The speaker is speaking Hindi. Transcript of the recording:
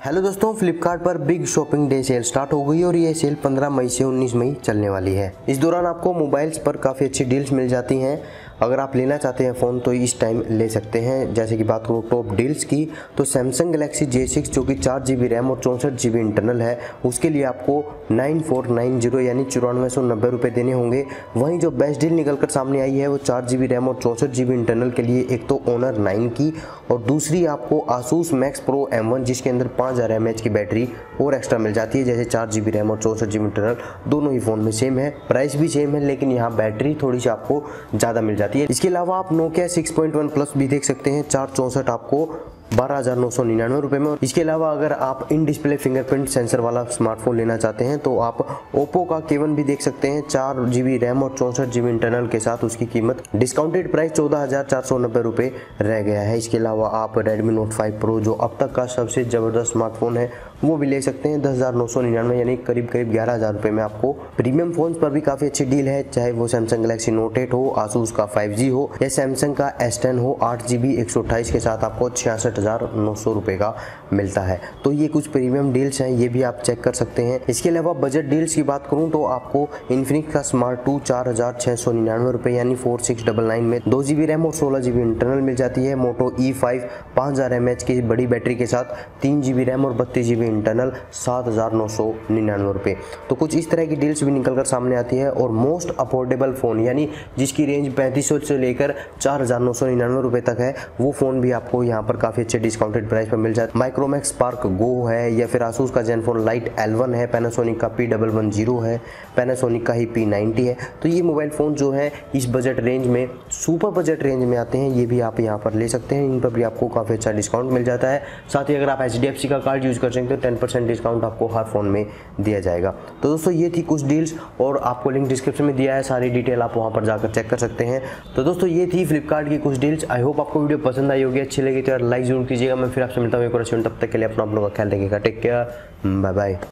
हेलो दोस्तों, फ्लिपकार्ट पर big shopping day sale start हो गई और ये सेल 15 मई से 19 मई चलने वाली है। इस दौरान आपको मोबाइल्स पर काफ़ी अच्छी डील्स मिल जाती हैं। अगर आप लेना चाहते हैं फ़ोन तो इस टाइम ले सकते हैं। जैसे कि बात करूँ टॉप डील्स की, तो सैमसंग गैलेक्सी J6 जो कि 4 GB रैम और 64 GB इंटरनल है, उसके लिए आपको 9490 यानी 9490 रुपये देने होंगे। वहीं जो बेस्ट डील निकल कर सामने आई है वो 4 GB रैम और 64 GB इंटरनल के लिए एक तो Honor 9 की और दूसरी आपको Asus Max Pro M1 जिसके अंदर 5000 mAh की बैटरी और एक्स्ट्रा मिल जाती है। जैसे 4 GB रैम और 64 GB इंटरनल दोनों ही फ़ोन में सेम है, प्राइस भी सेम है, लेकिन यहाँ बैटरी थोड़ी सी आपको ज़्यादा मिल जाती है। इसके अलावा आप Nokia 6.1 प्लस भी देख सकते हैं, 464 आपको 12,999 रुपये में। इसके अलावा अगर आप इन डिस्प्ले फिंगरप्रिंट सेंसर वाला स्मार्टफोन लेना चाहते हैं तो आप ओप्पो का K1 भी देख सकते हैं, 4 GB रैम और 64 GB इंटरनल के साथ उसकी कीमत डिस्काउंटेड प्राइस 14,490 रुपये रह गया है। इसके अलावा आप Redmi Note 5 Pro जो अब तक का सबसे ज़बरदस्त स्मार्टफोन है वो भी ले सकते हैं, 10,999 यानी करीब 11,000 रुपये में। आपको प्रीमियम फ़ोन्स पर भी काफ़ी अच्छी डील है, चाहे वो सैमसंग गैलेक्सी Note 8 हो, Asus का 5G हो या सैमसंग का S10 हो, 8 GB 128 के साथ आपको 66,900 रुपये का मिलता है। तो ये कुछ प्रीमियम डील्स हैं, ये भी आप चेक कर सकते हैं। इसके अलावा बजट डील्स की बात करूँ तो आपको इन्फिनिक्स का स्मार्ट 2 4,699 रुपये यानी 4699 में 2 GB रैम और 16 GB इंटरनल मिल जाती है। मोटो E5 5000 mAh की बड़ी बैटरी के साथ 3 GB रैम और 32 GB इंटरनल 7,999 रुपये। तो कुछ इस तरह की डील्स भी निकल कर सामने आती है। और मोस्ट अफोर्डेबल फ़ोन यानी जिसकी रेंज 3500 से लेकर 4,999 रुपये तक है, वो फ़ोन भी आपको यहाँ पर काफ़ी अच्छे डिस्काउंटेड प्राइस पर मिल जाता है। माइक्रोमैक्स स्पार्क गो है या फिर Asus का Zenfone Lite L1 है, पैनासोनिक का P110 है, पैनासोनिक का ही P90 है। तो ये मोबाइल फ़ोन जो है इस बजट रेंज में, सुपर बजट रेंज में आते हैं, ये भी आप यहाँ पर ले सकते हैं। इन पर भी आपको काफ़ी अच्छा डिस्काउंट मिल जाता है। साथ ही अगर आप HDFC का कार्ड यूज़ कर सकते हैं तो 10% डिस्काउंट आपको हर फ़ोन में दिया जाएगा। तो दोस्तों ये थी कुछ डील्स और आपको लिंक डिस्क्रिप्शन में दिया है, सारी डिटेल आप वहाँ पर जाकर चेक कर सकते हैं। तो दोस्तों ये थी फ्लिपकार्ट की कुछ डील्स। आई होप आपको वीडियो पसंद आई होगी, अच्छी लगी तो यार लाइक जरूर कीजिएगा। मैं फिर आपसे मिलता हूँ एक और, तब तक के लिए अपना आप लोगों का ख्याल रखिएगा। Take care, bye bye.